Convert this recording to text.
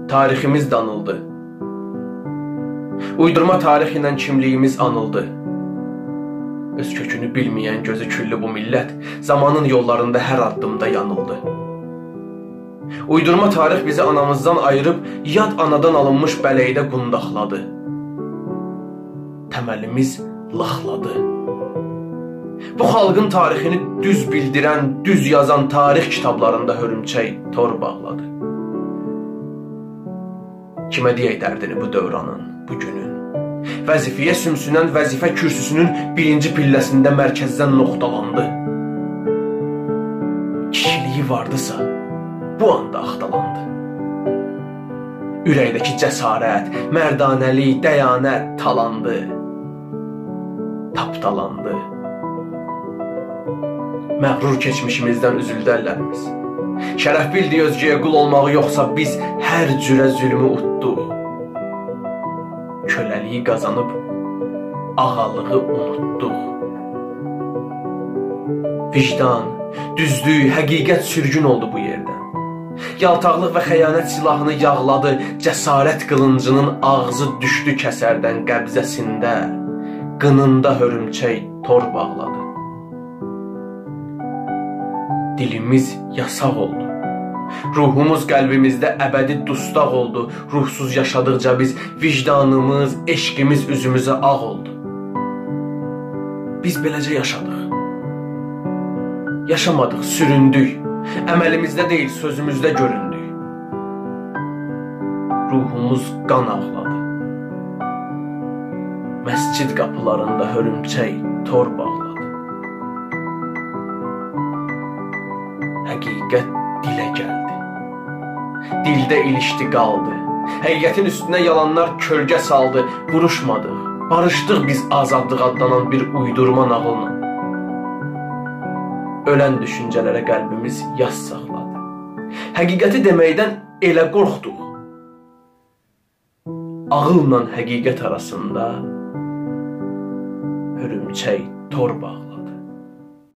tariximiz danıldı. Uydurma tarix ilə kimliyimiz anıldı. Öz kökünü bilməyən gözü küllü bu millət zamanın yollarında hər addımda yanıldı. Uydurma tarix bizi anamızdan ayırıb yad anadan alınmış bələydə qundaqladı. Təməlimiz laxladı. Bu xalqın tarixini düz bildirən, düz yazan tarix kitablarında hörümçək tor bağladı. Kimə deyək dərdini bu dövranın, bu günün? Vəzifəyə sümsünən vəzifə kürsüsünün birinci pilləsində mərkəzdən noxtalandı. Kişiliyi vardısa, bu anda axtalandı. Ürəkdəki cəsarət, mərdanəlik, dəyanət talandı, tapdalandı. Məğrur keçmişimizdən üzüldü əllərimiz. Şərəf bildi özgəyə qul olmağı yoxsa biz hər cürə zülmü utduq. Köləliyi qazanıb ağalığı unutduq. Vicdan, düzlük, həqiqət sürgün oldu bu yerdən. Yaltaqlıq və xəyanət silahını yağladı, cəsarət qılıncının ağzı düşdü kəsərdən qəbzəsində, qınında hörümçək tor bağladı. Dilimiz yasaq oldu. Ruhumuz qəlbimizdə əbədi dustaq oldu. Ruhsuz yaşadıqca biz vicdanımız, eşqimiz üzümüzə ağ oldu. Biz beləcə yaşadıq. Yaşamadıq, süründük. Əməlimizdə deyil, sözümüzdə göründük. Ruhumuz qan ağladı. Məscid qapılarında hörümçək tor bağladı. Həqiqət dilə gəldi. Dildə ilişdi qaldı. Həqiqətin üstünə yalanlar kölgə saldı. Vuruşmadıq, barışdıq biz azadlıq adlanan bir uydurma nağılla. Ölən düşüncələrə qəlbimiz yas saxladı. Həqiqəti deməkdən elə qorxduq. Ağılla həqiqət arasında hörümçək tor bağladı.